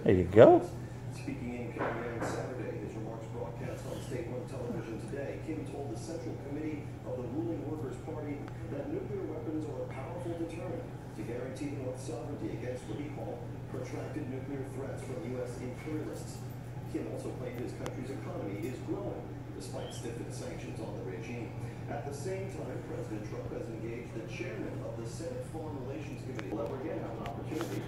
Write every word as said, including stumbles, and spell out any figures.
There you go. Speaking in Pyongyang Saturday, his remarks broadcast on state-run television today, Kim told the Central Committee of the ruling Workers' Party that nuclear weapons are a powerful deterrent to guarantee the North's sovereignty against what he called protracted nuclear threats from U S imperialists. Kim also claimed his country's economy is growing despite stiffened sanctions on the regime. At the same time, President Trump has engaged the chairman of the Senate Foreign Relations Committee. Will ever again have an opportunity